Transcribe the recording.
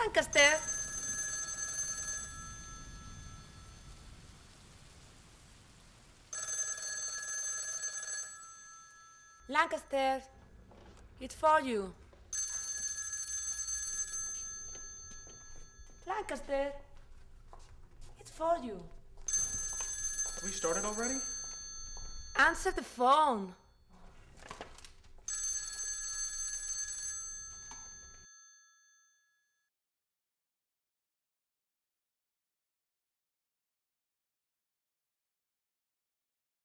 Lancaster? Lancaster, it's for you. Lancaster, it's for you. Have we started already? Answer the phone.